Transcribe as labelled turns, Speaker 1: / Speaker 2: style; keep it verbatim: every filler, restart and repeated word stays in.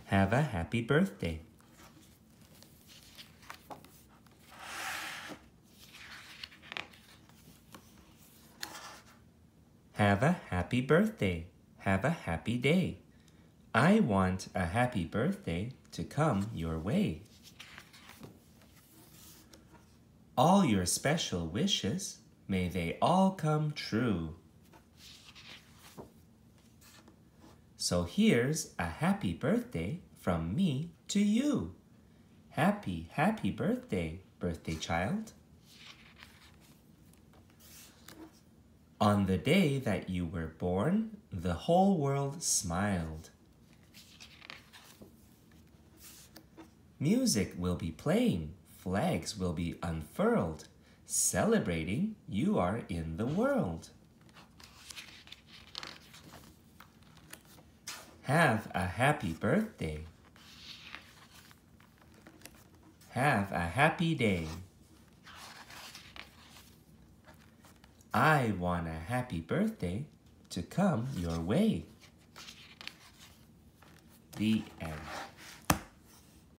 Speaker 1: Have a happy birthday. Have a happy birthday. Have a happy day. I want a happy birthday to come your way. All your special wishes, may they all come true. So here's a happy birthday from me to you. Happy, happy birthday, birthday child. On the day that you were born, the whole world smiled. Music will be playing, flags will be unfurled, celebrating you are in the world. Have a happy birthday. Have a happy day. I want a happy birthday to come your way. The end.